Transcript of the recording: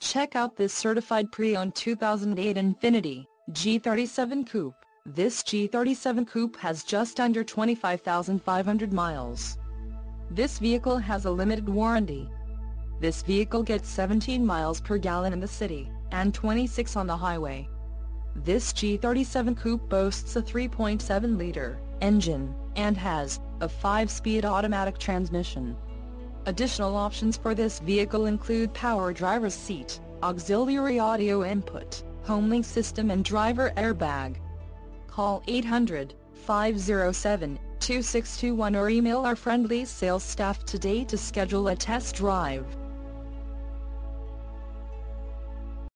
Check out this certified pre-owned 2008 Infiniti G37 Coupe. This G37 Coupe has just under 25,500 miles. This vehicle has a limited warranty. This vehicle gets 17 miles per gallon in the city, and 26 on the highway. This G37 Coupe boasts a 3.7-liter engine, and has a 5-speed automatic transmission. Additional options for this vehicle include power driver's seat, auxiliary audio input, homelink system and driver airbag. Call 800-507-2621 or email our friendly sales staff today to schedule a test drive.